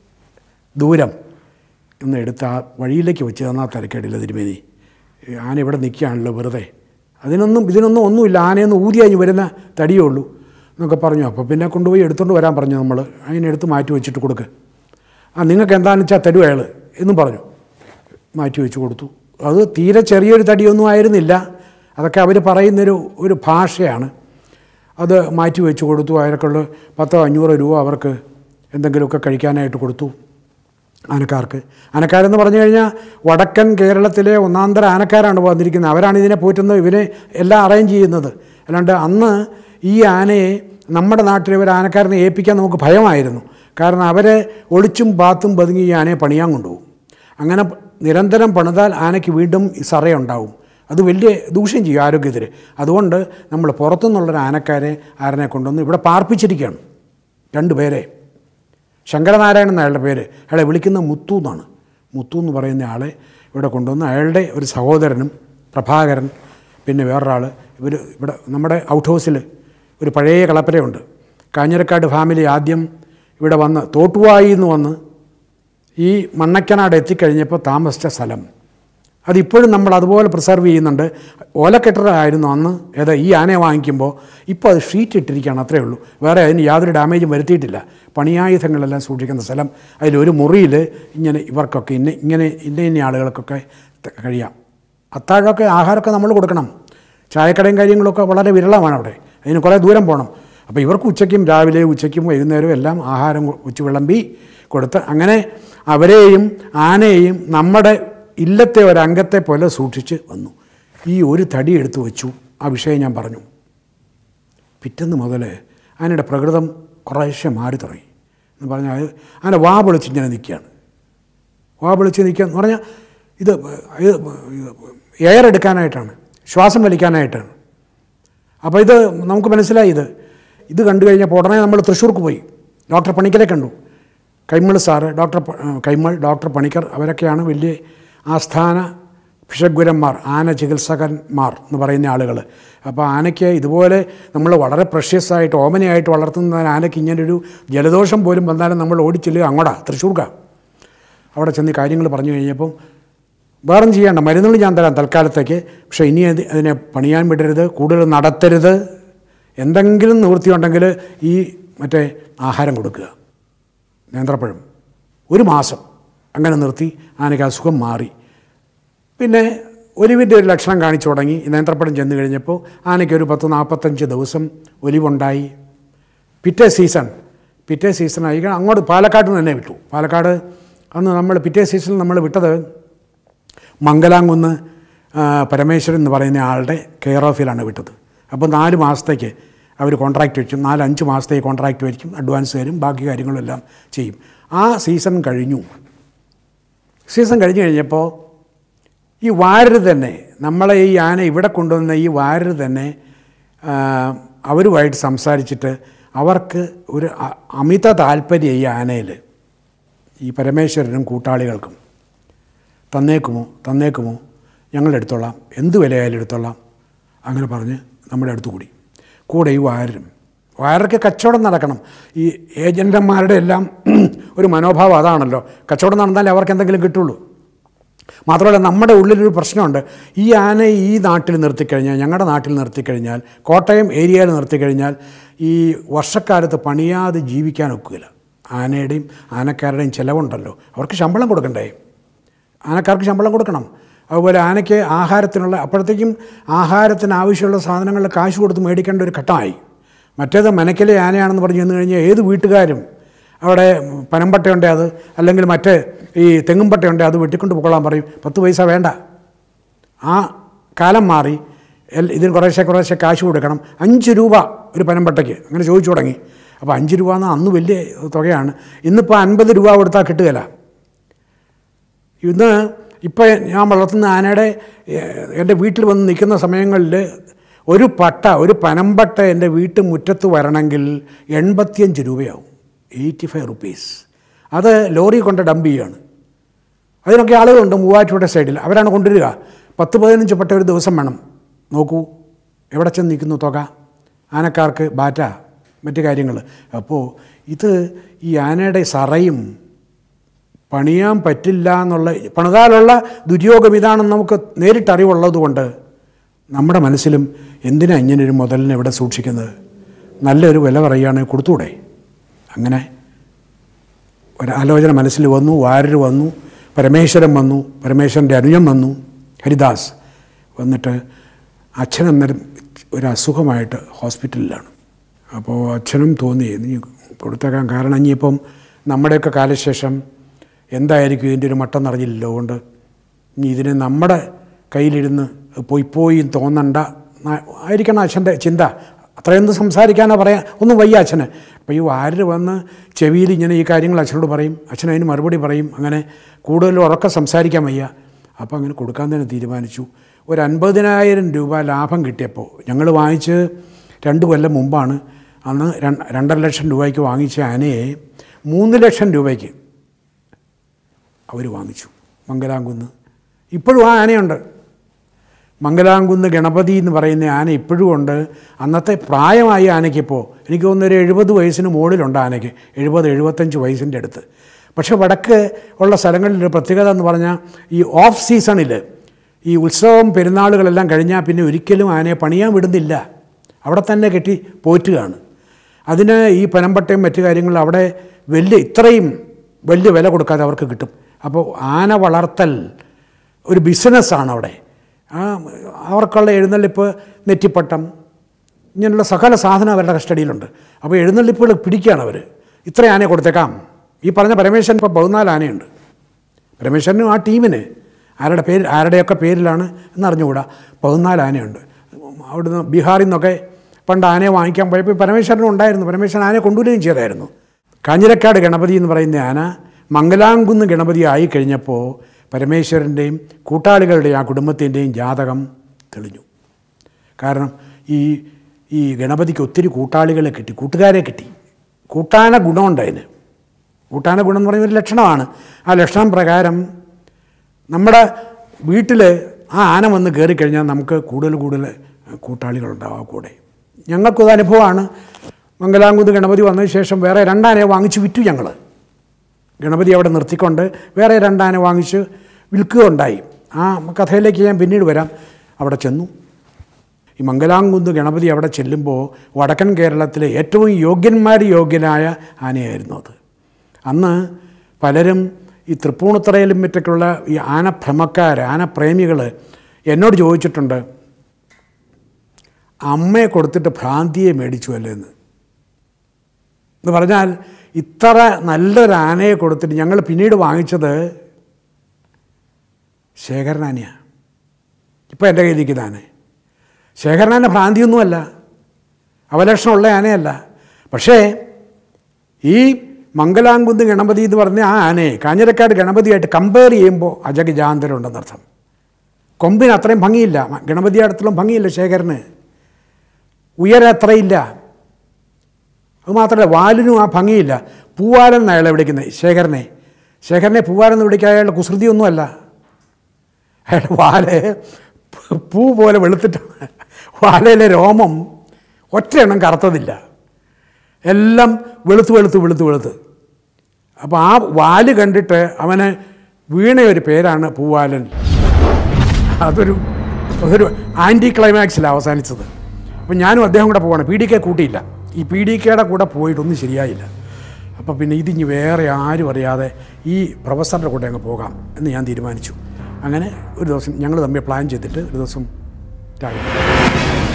ദൂരം ഒന്ന് എടുത്ത് ആ വഴിയിലേക്ക് വെച്ച് തന്നാൽ തിരക്കേടില്ല തിരുമേനി. ആന ഇവിടെ നിൽക്കുകയാണല്ലോ വെറുതെ, അതിനൊന്നും ഇതിനൊന്നും ഒന്നുമില്ല, ആനയൊന്നും ഊതിയാഞ്ഞ് വരുന്ന തടിയേ ഉള്ളൂ എന്നൊക്കെ പറഞ്ഞു. അപ്പോൾ പിന്നെ കൊണ്ടുപോയി എടുത്തുകൊണ്ട് വരാൻ പറഞ്ഞു. നമ്മൾ അതിനെടുത്ത് മാറ്റി വെച്ചിട്ട് കൊടുക്ക്. ആ നിങ്ങൾക്ക് എന്താണെന്ന് വെച്ചാൽ തരുക അയാൾ എന്നും പറഞ്ഞു. മാറ്റി വെച്ച് കൊടുത്തു. അത് തീരെ ചെറിയൊരു തടിയൊന്നും ആയിരുന്നില്ല. അതൊക്കെ അവർ പറയുന്നൊരു ഒരു ഭാഷയാണ്. അത് മാറ്റി വെച്ച് കൊടുത്തു. അയാൾക്കുള്ള പത്തോ അഞ്ഞൂറോ രൂപ അവർക്ക് എന്തെങ്കിലുമൊക്കെ കഴിക്കാനായിട്ട് കൊടുത്തു. ആനക്കാർക്ക് ആനക്കാരെന്ന് പറഞ്ഞു കഴിഞ്ഞാൽ വടക്കൻ കേരളത്തിലെ ഒന്നാന്തര ആനക്കാരാണ് വന്നിരിക്കുന്നത്. അവരാണ് ഇതിനെ പോറ്റുന്നത്, ഇവരെ എല്ലാം അറേഞ്ച് ചെയ്യുന്നത്. അല്ലാണ്ട് അന്ന് ഈ ആനയെ നമ്മുടെ നാട്ടിലെ ഒരു ആനക്കാരനെ ഏൽപ്പിക്കാൻ നമുക്ക് ഭയമായിരുന്നു. കാരണം അവരെ ഒളിച്ചും പാത്തും പതുങ്ങി ഈ ആനയെ പണിയാൻ കൊണ്ടുപോകും. അങ്ങനെ നിരന്തരം പണിതാൽ ആനയ്ക്ക് വീണ്ടും സറയുണ്ടാവും. അത് വലിയ ദൂഷ്യം ചെയ്യും ആരോഗ്യത്തിന്. അതുകൊണ്ട് നമ്മൾ പുറത്തുനിന്നുള്ളൊരു ആനക്കാരെ ആരനെ കൊണ്ടുവന്ന് ഇവിടെ പാർപ്പിച്ചിരിക്കുകയാണ്. രണ്ട് പേരെ. ശങ്കരനാരായണൻ എന്നയാളുടെ പേര്. അയാളെ വിളിക്കുന്ന മുത്തു എന്നാണ്. മുത്തു എന്ന് പറയുന്ന ആളെ ഇവിടെ കൊണ്ടുവന്ന് അയാളുടെ ഒരു സഹോദരനും പ്രഭാകരൻ പിന്നെ വേറൊരാൾ ഇവർ ഇവിടെ നമ്മുടെ ഔട്ട് ഹൗസിൽ ഒരു പഴയ കളപ്പരയുണ്ട്. കാഞ്ഞിരക്കാട് ഫാമിലി ആദ്യം ഇവിടെ വന്ന് തോട്ടുവായി എന്ന് വന്ന് ഈ മണ്ണക്കനാട് എത്തിക്കഴിഞ്ഞപ്പോൾ താമസിച്ച സ്ഥലം അതിപ്പോഴും നമ്മൾ അതുപോലെ പ്രിസർവ് ചെയ്യുന്നുണ്ട്. ഓലക്കെട്ടറായിരുന്നു അന്ന് ഏതാ ഈ ആനയെ വാങ്ങിക്കുമ്പോൾ. ഇപ്പോൾ അത് ഷീറ്റ് ഇട്ടിരിക്കുകയാണ്, അത്രയേ ഉള്ളൂ. വേറെ അതിന് യാതൊരു ഡാമേജും വരുത്തിയിട്ടില്ല. പണിയായുധങ്ങളെല്ലാം സൂക്ഷിക്കുന്ന സ്ഥലം. അതിലൊരു മുറിയിൽ ഇങ്ങനെ ഇവർക്കൊക്കെ ഇന്ന ഇങ്ങനെ ഇന്ന ഇന്ന ആളുകൾക്കൊക്കെ കഴിയാം. അത്താഴമൊക്കെ ആഹാരമൊക്കെ നമ്മൾ കൊടുക്കണം. ചായക്കടയും കാര്യങ്ങളൊക്കെ വളരെ വിരളമാണ് അവിടെ. അതിന് കുറേ ദൂരം പോകണം. അപ്പോൾ ഇവർക്ക് ഉച്ചയ്ക്കും രാവിലെയും ഉച്ചയ്ക്കും വൈകുന്നേരവും എല്ലാം ആഹാരം ഉച്ച വിളമ്പി കൊടുത്ത് അങ്ങനെ അവരെയും ആനയെയും നമ്മുടെ ഇല്ലത്തെ ഒരംഗത്തെ പോലെ സൂക്ഷിച്ച് വന്നു. ഈ ഒരു തടി എടുത്തു വെച്ചു. ആ വിഷയം ഞാൻ പറഞ്ഞു. പിറ്റേന്ന് മുതൽ ആനയുടെ പ്രകൃതം കുറേശ്ശെ മാറി തുടങ്ങി എന്ന് പറഞ്ഞാൽ ആന വാ പൊളിച്ച് ഇങ്ങനെ നിൽക്കുകയാണ്. വാ പൊളിച്ച് നിൽക്കുക എന്ന് പറഞ്ഞാൽ ഇത് ഇത് എയർ എടുക്കാനായിട്ടാണ്, ശ്വാസം വലിക്കാനായിട്ടാണ്. അപ്പോൾ ഇത് നമുക്ക് മനസ്സിലായി. ഇത് ഇത് കണ്ടു കഴിഞ്ഞപ്പോൾ ഉടനെ നമ്മൾ തൃശ്ശൂർക്ക് പോയി. ഡോക്ടർ പണിക്കരെ കണ്ടു. Kaimal sir, doctor Kaimal, doctor Panicker അവരൊക്കെയാണ് വലിയ ആസ്ഥാന ഭിഷഗ്വരന്മാർ, ആന ചികിത്സകന്മാർ എന്ന് പറയുന്ന ആളുകൾ. അപ്പോൾ ആനയ്ക്ക് ഇതുപോലെ നമ്മൾ വളരെ പ്രഷ്യസായിട്ട് ഓമനയായിട്ട് വളർത്തുന്ന ആനയ്ക്ക് ഇങ്ങനൊരു ജലദോഷം പോലും വന്നാലും നമ്മൾ ഓടിച്ചെല്ലുക അങ്ങോട്ടാ തൃശ്ശൂർക്കാണ്. അവിടെ ചെന്ന് കാര്യങ്ങൾ പറഞ്ഞു കഴിഞ്ഞപ്പം വേറെ ചെയ്യേണ്ട മരുന്നുകൾ ഞാൻ തരാം തൽക്കാലത്തേക്ക്, പക്ഷേ ഇനി അത് അതിനെ പണിയാൻ വിടരുത്, കൂടുതൽ നടത്തരുത്, എന്തെങ്കിലും നിവൃത്തിയുണ്ടെങ്കിൽ ഈ മറ്റേ ആഹാരം കൊടുക്കുക, നേന്ത്രപ്പഴം. ഒരു മാസം അങ്ങനെ നിർത്തി ആനയ്ക്ക് അസുഖം മാറി. പിന്നെ ഒലിവിൻ്റെ ഒരു ലക്ഷണം കാണിച്ചു തുടങ്ങി. നേന്ത്രപ്പഴം ചെന്ന് കഴിഞ്ഞപ്പോൾ ആനയ്ക്ക് ഒരു പത്ത് നാൽപ്പത്തഞ്ച് ദിവസം ഒലിവുണ്ടായി. പിറ്റേ സീസൺ പിറ്റേ സീസണായി അങ്ങോട്ട് പാലക്കാട് നിന്ന് തന്നെ വിട്ടു. പാലക്കാട് അന്ന് നമ്മൾ പിറ്റേ സീസണിൽ നമ്മൾ വിട്ടത് മംഗലാംകുന്ന് പരമേശ്വരൻ എന്ന് പറയുന്ന ആളുടെ കെയർ ഓഫിലാണ് വിട്ടത്. അപ്പോൾ നാല് മാസത്തേക്ക് അവർ കോൺട്രാക്റ്റ് വെച്ചു. നാലഞ്ച് മാസത്തേക്ക് കോൺട്രാക്റ്റ് വയ്ക്കും, അഡ്വാൻസ് തരും, ബാക്കി കാര്യങ്ങളെല്ലാം ചെയ്യും. ആ സീസൺ കഴിഞ്ഞു. സീസൺ കഴിഞ്ഞ് കഴിഞ്ഞപ്പോൾ ഈ വാരർ തന്നെ നമ്മളെ ഈ ആന ഇവിടെ കൊണ്ടുവന്ന ഈ വാരർ തന്നെ അവരുമായിട്ട് സംസാരിച്ചിട്ട് അവർക്ക് ഒരു അമിത താല്പര്യം ഈ ആനയിൽ, ഈ പരമേശ്വരനും കൂട്ടാളികൾക്കും. തന്നേക്കുമോ തന്നേക്കുമോ ഞങ്ങളെടുത്തോളാം, എന്ത് വിലയായാലും എടുത്തോളാം അങ്ങനെ പറഞ്ഞ് നമ്മുടെ അടുത്ത് കൂടി. കൂടെ ഈ വായരും. വായർക്ക് കച്ചവടം നടക്കണം. ഈ ഏജൻറ്റന്മാരുടെ എല്ലാം ഒരു മനോഭാവം അതാണല്ലോ, കച്ചവടം നടന്നാലേ അവർക്ക് എന്തെങ്കിലും കിട്ടുള്ളൂ. മാത്രമല്ല നമ്മുടെ ഉള്ളിലൊരു പ്രശ്നമുണ്ട്. ഈ ആനയെ ഈ നാട്ടിൽ നിർത്തിക്കഴിഞ്ഞാൽ, ഞങ്ങളുടെ നാട്ടിൽ നിർത്തിക്കഴിഞ്ഞാൽ, കോട്ടയം ഏരിയയിൽ നിർത്തിക്കഴിഞ്ഞാൽ ഈ വർഷക്കാലത്ത് പണിയാതെ ജീവിക്കാൻ ഒക്കില്ല. ആനയുടെയും ആനക്കാരുടെയും ചിലവുണ്ടല്ലോ, അവർക്ക് ശമ്പളം കൊടുക്കണ്ടേ? ആനക്കാർക്ക് ശമ്പളം കൊടുക്കണം. അതുപോലെ ആനയ്ക്ക് ആഹാരത്തിനുള്ള, അപ്പോഴത്തേക്കും ആഹാരത്തിന് ആവശ്യമുള്ള സാധനങ്ങൾ കാശ് കൊടുത്ത് മേടിക്കേണ്ട ഒരു ഘട്ടമായി. മറ്റേത് മനക്കിലെ ആനയാണെന്ന് പറഞ്ഞ് ചെന്ന് കഴിഞ്ഞാൽ ഏത് വീട്ടുകാരും അവിടെ പനമ്പട്ടയുണ്ട് അത്, അല്ലെങ്കിൽ മറ്റേ ഈ തെങ്ങുംപട്ടയുണ്ട് അത് വെട്ടിക്കൊണ്ട് പോകൊള്ളാൻ പറയും. പത്ത് പൈസ വേണ്ട. ആ കാലം മാറി. ഇതിന് കുറേശ്ശെ കുറേശ്ശെ കാശ് കൊടുക്കണം. അഞ്ച് രൂപ ഒരു പനമ്പട്ടയ്ക്ക് അങ്ങനെ ചോദിച്ചു തുടങ്ങി. അപ്പോൾ അഞ്ച് രൂപ എന്നാൽ അന്ന് വലിയ തുകയാണ്. ഇന്നിപ്പോൾ അൻപത് രൂപ കൊടുത്താൽ കിട്ടുകയില്ല. ഇന്ന് ഇപ്പോൾ ഞാൻ വളർത്തുന്ന ആനയുടെ എൻ്റെ വീട്ടിൽ വന്ന് നിൽക്കുന്ന സമയങ്ങളിൽ ഒരു പട്ട, ഒരു പനമ്പട്ട എൻ്റെ വീട്ടു മുറ്റത്ത് വരണമെങ്കിൽ എൺപത്തിയഞ്ച് രൂപയാവും. Eighty five rupees. അത് ലോറി കൊണ്ട് ഡംപ് ചെയ്യുകയാണ്. അതിനൊക്കെ ആളുകളുണ്ട് മൂവാറ്റുപുഴ സൈഡിൽ, അവരാണ് കൊണ്ടുവരിക. പത്ത് പതിനഞ്ച് പട്ട ഒരു ദിവസം വേണം. നോക്കൂ എവിടെ ചെന്ന് നിൽക്കുന്നു തുക. ആനക്കാർക്ക് ബാറ്റ, മറ്റു കാര്യങ്ങൾ. അപ്പോൾ ഇത് ഈ ആനയുടെ സറയും പണിയാൻ പറ്റില്ല എന്നുള്ള, പണിതാലുള്ള ദുര്യോഗം ഇതാണെന്ന് നമുക്ക് നേരിട്ടറിവുള്ളത് കൊണ്ട് നമ്മുടെ മനസ്സിലും എന്തിനാ ഇങ്ങനൊരു മുതലിനെ ഇവിടെ സൂക്ഷിക്കുന്നത്, നല്ലൊരു വില പറയുകയാണെങ്കിൽ കൊടുത്തൂടെ? അങ്ങനെ ഒരാലോചന മനസ്സിൽ വന്നു. വാര്യർ വന്നു, പരമേശ്വരൻ വന്നു, പരമേശ്വരൻ്റെ അനുജൻ വന്നു, ഹരിദാസ് വന്നിട്ട് അച്ഛനന്നേരം ഒരു അസുഖമായിട്ട് ഹോസ്പിറ്റലിലാണ്. അപ്പോൾ അച്ഛനും തോന്നി നീ കൊടുത്തേക്കാൻ, കാരണം ഇനിയിപ്പം നമ്മുടെയൊക്കെ കാലശേഷം എന്തായിരിക്കും ഇതിൻ്റെ ഒരു മട്ടം അറിഞ്ഞില്ലല്ലോ, അതുകൊണ്ട് ഇനി ഇതിനെ നമ്മുടെ കയ്യിലിരുന്ന് പോയി പോയി തോന്നണ്ട ആയിരിക്കണം അച്ഛൻ്റെ ചിന്ത. അത്രയൊന്നും സംസാരിക്കാനോ പറയാൻ ഒന്നും വയ്യ അച്ഛന്. അപ്പോൾ ഈ വാര്യർ വന്ന് ചെവിയിൽ ഇങ്ങനെ ഈ കാര്യങ്ങൾ അച്ഛനോട് പറയും, അച്ഛൻ അതിന് മറുപടി പറയും. അങ്ങനെ കൂടുതലും ഉറക്കെ സംസാരിക്കാൻ വയ്യ. അപ്പോൾ അങ്ങനെ കൊടുക്കാൻ തന്നെ തീരുമാനിച്ചു. ഒരു അൻപതിനായിരം രൂപ ലാഭം കിട്ടിയപ്പോൾ, ഞങ്ങൾ വാങ്ങിച്ച് രണ്ട് കൊല്ലം മുമ്പാണ്, അന്ന് രണ്ടര ലക്ഷം രൂപയ്ക്ക് വാങ്ങിച്ച ആനയെ മൂന്ന് ലക്ഷം രൂപയ്ക്ക് അവർ വാങ്ങിച്ചു. മംഗലാംകുന്ന് ഇപ്പോഴും ആ ആനയുണ്ട്. മംഗലാംകുന്ന് ഗണപതി എന്ന് പറയുന്ന ആന ഇപ്പോഴും ഉണ്ട്. അന്നത്തെ പ്രായമായി ആനയ്ക്കിപ്പോൾ എനിക്ക് തോന്നുന്നു ഒരു എഴുപത് വയസ്സിന് മുകളിലുണ്ട് ആനയ്ക്ക്, എഴുപത് എഴുപത്തഞ്ച് വയസ്സിൻ്റെ അടുത്ത്. പക്ഷേ വടക്ക് ഉള്ള സ്ഥലങ്ങളിലൊരു പ്രത്യേകത എന്ന് പറഞ്ഞാൽ ഈ ഓഫ് സീസണിൽ ഈ ഉത്സവം പെരുന്നാളുകളെല്ലാം കഴിഞ്ഞാൽ പിന്നെ ഒരിക്കലും ആനയെ പണിയാൻ വിടുന്നില്ല, അവിടെ തന്നെ കെട്ടി പോറ്റുകയാണ്. അതിന് ഈ പനമ്പട്ടയും മറ്റു കാര്യങ്ങളും അവിടെ വലിയ ഇത്രയും വലിയ വില കൊടുക്കാതെ അവർക്ക് കിട്ടും. അപ്പോൾ ആന വളർത്തൽ ഒരു ബിസിനസ്സാണ് അവിടെ. ആ അവർക്കുള്ള എഴുന്നള്ളിപ്പ്, നെറ്റിപ്പട്ടം, ഇങ്ങനെയുള്ള സകല സാധനം അവരുടെ കസ്റ്റഡിയിലുണ്ട്. അപ്പോൾ എഴുന്നള്ളിപ്പുകൾ പിടിക്കുകയാണ് അവർ. ഇത്ര ആനയെ കൊടുത്തേക്കാം. ഈ പറഞ്ഞ പരമേശ്വരൻ ഇപ്പോൾ പതിനാല് ആനയുണ്ട്. പരമേശ്വരനും ആ ടീമിന് ആരുടെ പേര് ആരുടെയൊക്കെ പേരിലാണ് എന്നറിഞ്ഞുകൂടാ, പതിനാല് ആനയുണ്ട്. അവിടുന്ന് ബീഹാറിൽ നിന്നൊക്കെ പണ്ട് ആനയെ വാങ്ങിക്കാൻ പോയപ്പോൾ പരമേശ്വരനും ഉണ്ടായിരുന്നു. പരമേശ്വരൻ ആനയെ കൊണ്ടുവരികയും ചെയ്തായിരുന്നു. കാഞ്ഞിരക്കാട് ഗണപതി എന്ന് പറയുന്ന ആന മംഗലാംകുന്ന് ഗണപതി ആയിക്കഴിഞ്ഞപ്പോൾ പരമേശ്വരൻ്റെയും കൂട്ടാളികളുടെയും ആ കുടുംബത്തിൻ്റെയും ജാതകം തെളിഞ്ഞു. കാരണം ഈ ഈ ഗണപതിക്ക് ഒത്തിരി കൂട്ടാളികളെ കിട്ടി, കൂട്ടുകാരെ കിട്ടി. കൂട്ടാന ഗുണമുണ്ട് അതിന്. കൂട്ടാന ഗുണം എന്ന് പറയുന്ന ഒരു ലക്ഷണമാണ്. ആ ലക്ഷണം പ്രകാരം നമ്മുടെ വീട്ടിൽ ആ ആന വന്ന് കയറിക്കഴിഞ്ഞാൽ നമുക്ക് കൂടുതൽ കൂടുതൽ കൂട്ടാളികളുണ്ടാവും കൂടെ. ഞങ്ങൾക്കത് അനുഭവമാണ്. മംഗലാംകുന്ന് ഗണപതി വന്നതിന് ശേഷം വേറെ രണ്ടാനയെ വാങ്ങിച്ച് വിറ്റു ഞങ്ങൾ. ഗണപതി അവിടെ നിർത്തിക്കൊണ്ട് വേറെ രണ്ടാന വാങ്ങിച്ച് വിൽക്കുകയുണ്ടായി. ആ കഥയിലേക്ക് ഞാൻ പിന്നീട് വരാം. അവിടെ ചെന്നു. ഈ മംഗലാംകുന്ന് ഗണപതി അവിടെ ചെല്ലുമ്പോൾ വടക്കൻ കേരളത്തിലെ ഏറ്റവും യോഗ്യന്മാർ യോഗ്യനായ ആനയായിരുന്നു അത്. അന്ന് പലരും ഈ തൃപ്പൂണിത്തറയിലും മറ്റൊക്കെയുള്ള ഈ ആനഭ്രമക്കാർ, ആനപ്രേമികൾ എന്നോട് ചോദിച്ചിട്ടുണ്ട്, അമ്മയെ കൊടുത്തിട്ട് ഭ്രാന്തിയെ മേടിച്ചു അല്ലേ എന്ന്. എന്ന് പറഞ്ഞാൽ ഇത്ര നല്ലൊരു ആനയെ കൊടുത്തിട്ട് ഞങ്ങൾ പിന്നീട് വാങ്ങിച്ചത് ശേഖരനാനയാണ്. ഇപ്പോൾ എൻ്റെ കയ്യിലിരിക്കുന്ന ആന ശേഖരനാന ഭ്രാന്തിയൊന്നുമല്ല, അവലക്ഷണമുള്ള ആനയല്ല. പക്ഷേ ഈ മംഗലാംകുന്ന് ഗണപതി എന്ന് പറഞ്ഞ ആ ആനയെ കാഞ്ഞിരക്കാട് ഗണപതിയായിട്ട് കമ്പയർ ചെയ്യുമ്പോൾ അജഗജാന്തരം ഉണ്ടെന്നർത്ഥം. കൊമ്പിന് അത്രയും ഭംഗിയില്ല, ഗണപതി അടുത്തോളം ഭംഗിയില്ല ശേഖരന്, ഉയരം അത്രയില്ല. അതുമാത്രമല്ല വാലിനും ആ ഭംഗിയില്ല. പൂവാലൻ എന്ന് അയാളെ വിളിക്കുന്നത് ശേഖരനെ. ശേഖരനെ പൂവാലെന്ന് വിളിക്കാൻ അയാളുടെ കുസൃതിയൊന്നുമല്ല. അയാളുടെ വാല് പൂ പോലെ വെളുത്തിട്ടാണ്. വാലയിലെ രോമം ഒറ്റയെണ്ണം കറുത്തതില്ല, എല്ലാം വെളുത്ത് വെളുത്ത് വെളുത്ത് വെളുത്ത്. അപ്പോൾ ആ വാല് കണ്ടിട്ട് അവന് വീണയൊരു പേരാണ് പൂവാലൻ. അതൊരു അതൊരു ആൻറ്റി ക്ലൈമാക്സിലാണ് അവസാനിച്ചത്. അപ്പം ഞാനും അദ്ദേഹം കൂടെ പോവാണ്. പി ഡി കെ കൂട്ടിയില്ല. ഈ പി ഡി കെയുടെ കൂടെ പോയിട്ടൊന്നും ശരിയായില്ല. അപ്പോൾ പിന്നെ ഇതിഞ്ഞ് വേറെ ആരും അറിയാതെ ഈ പ്രൊഫസറിൻ്റെ കൂടെ അങ്ങ് പോകാം എന്ന് ഞാൻ തീരുമാനിച്ചു. അങ്ങനെ ഒരു ദിവസം ഞങ്ങൾ തമ്മിൽ പ്ലാൻ ചെയ്തിട്ട് ഒരു ദിവസം രാവിലെ